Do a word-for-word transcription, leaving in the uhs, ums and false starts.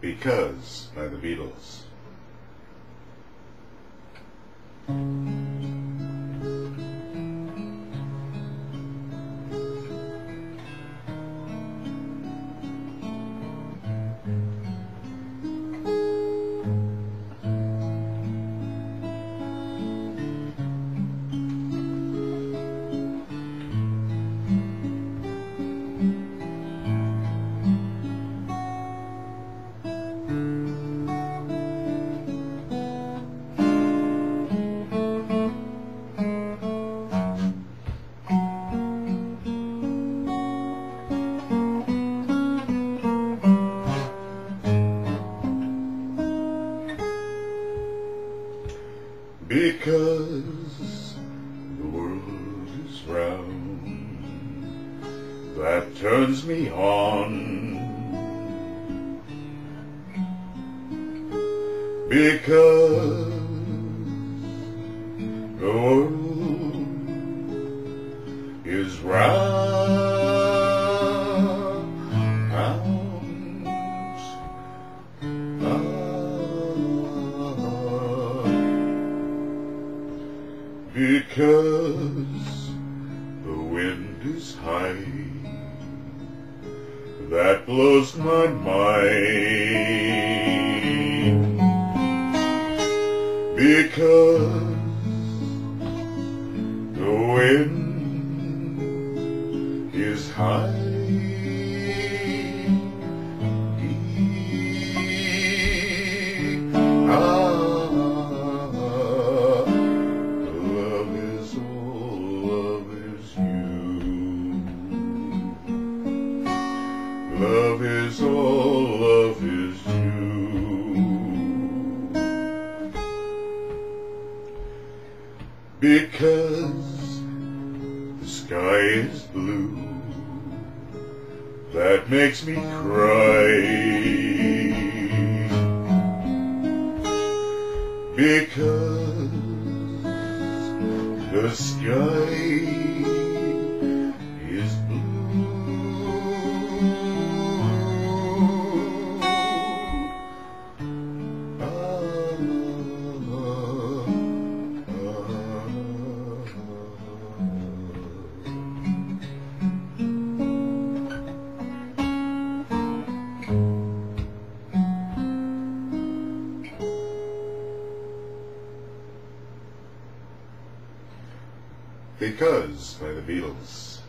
Because by the Beatles. Because the world is round, that turns me on. Because the world is round, because the wind is high, that blows my mind. Because the wind is high, love is all, love is you. Because the sky is blue, that makes me cry. Because the sky is blue. Because by the Beatles.